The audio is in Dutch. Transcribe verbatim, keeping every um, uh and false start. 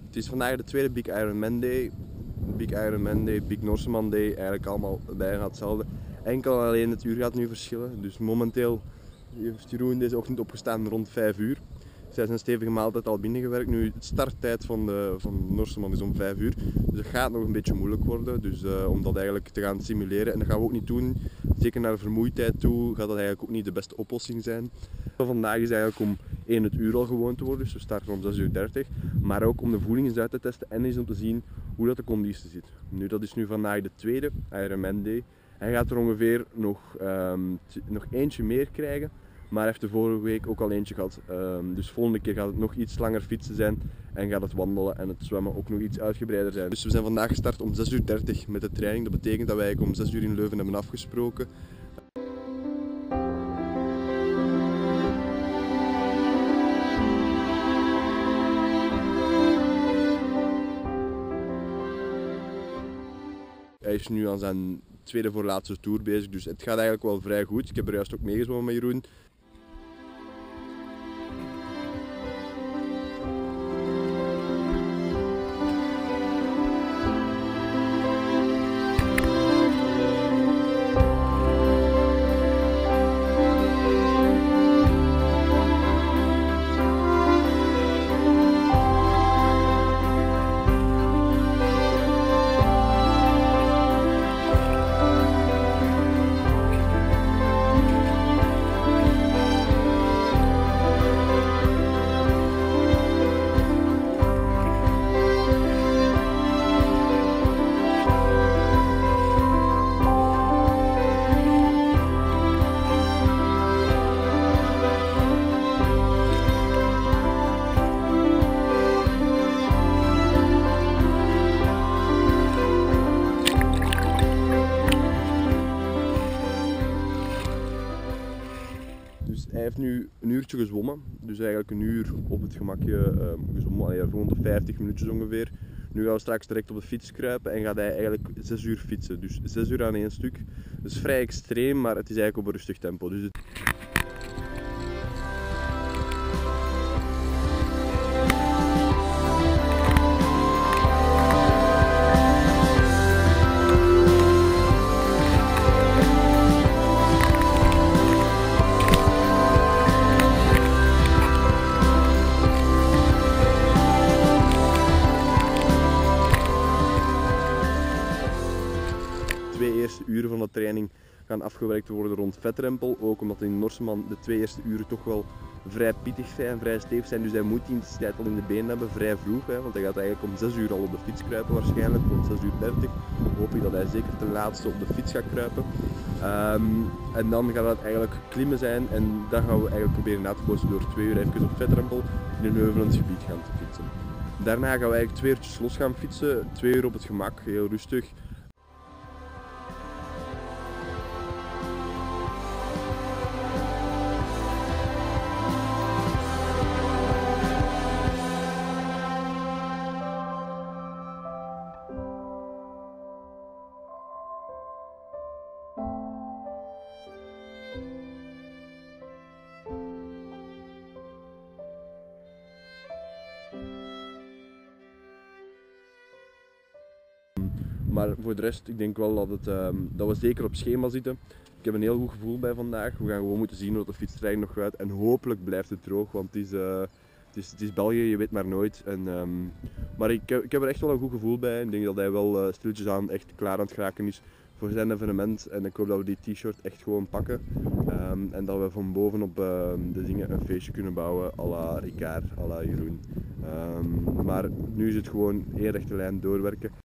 Het is vandaag de tweede Big Ironman Day. Big Ironman Day, Big Norseman Day, eigenlijk allemaal bijna hetzelfde. Enkel alleen het uur gaat nu verschillen. Dus momenteel heeft Jeroen deze ochtend opgestaan rond vijf uur. Zij zijn stevige maaltijd al binnengewerkt. Nu, de starttijd van de, van de Norseman is om vijf uur. Dus dat gaat nog een beetje moeilijk worden. Dus uh, om dat eigenlijk te gaan simuleren. En dat gaan we ook niet doen. Zeker naar de vermoeidheid toe gaat dat eigenlijk ook niet de beste oplossing zijn. Vandaag is eigenlijk om één het uur al gewoon te worden. Dus we starten om zes uur dertig. Maar ook om de voeding eens uit te testen en eens om te zien hoe dat de conditie zit. Nu, dat is nu vandaag de tweede Ironman Day. Hij gaat er ongeveer nog, um, nog eentje meer krijgen. Maar hij heeft de vorige week ook al eentje gehad. Um, dus de volgende keer gaat het nog iets langer fietsen zijn. En gaat het wandelen en het zwemmen ook nog iets uitgebreider zijn. Dus we zijn vandaag gestart om zes uur dertig met de training. Dat betekent dat wij eigenlijk om zes uur in Leuven hebben afgesproken. Hij is nu aan zijn tweede voorlaatste tour bezig, dus het gaat eigenlijk wel vrij goed. Ik heb er juist ook meegezwommen met Jeroen. Dus hij heeft nu een uurtje gezwommen, dus eigenlijk een uur op het gemakje um, gezwommen, allee, rond de vijftig minuutjes ongeveer. Nu gaan we straks direct op de fiets kruipen en gaat hij eigenlijk zes uur fietsen, dus zes uur aan één stuk. Dat is vrij extreem, maar het is eigenlijk op een rustig tempo. Dus het... De twee eerste uren van de training gaan afgewerkt worden rond vetrempel. Ook omdat in Norseman de twee eerste uren toch wel vrij pittig zijn, vrij stevig zijn. Dus hij moet die intensiteit al in de benen hebben, vrij vroeg. Hè, want hij gaat eigenlijk om zes uur al op de fiets kruipen waarschijnlijk, rond zes uur dertig. Hoop ik dat hij zeker ten laatste op de fiets gaat kruipen. Um, en dan gaat het eigenlijk klimmen zijn en dan gaan we eigenlijk proberen na te bootsen door twee uur even op vetrempel in een heuvelend gebied gaan te fietsen. Daarna gaan we eigenlijk twee uurtjes los gaan fietsen, twee uur op het gemak, heel rustig. Maar voor de rest, ik denk wel dat, het, um, dat we zeker op schema zitten. Ik heb een heel goed gevoel bij vandaag. We gaan gewoon moeten zien hoe de fietstraining nog gaat. En hopelijk blijft het droog, want het is, uh, het is, het is België, je weet maar nooit. En, um, maar ik, ik heb er echt wel een goed gevoel bij. Ik denk dat hij wel uh, stilletjes aan echt klaar aan het geraken is voor zijn evenement. En ik hoop dat we die t-shirt echt gewoon pakken. Um, en dat we van bovenop uh, de dingen een feestje kunnen bouwen à la Ricard, à la Jeroen. Um, maar nu is het gewoon één rechte lijn doorwerken.